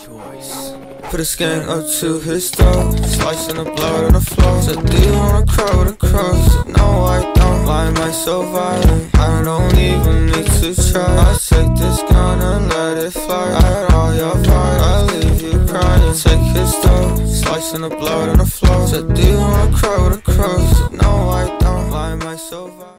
choice. Put a skank up to his throat, slicing the blood on the floor. Said, do you wanna cry with a cross? Said, no, I don't. Why am I so violent? I don't even need to try. I take this gun and let it fly. I had all your fire, I'll leave you crying. Take his throat, slicing the blood on the floor. Said, do you wanna cry with a cross? Said, no, I don't. Why am I so violent?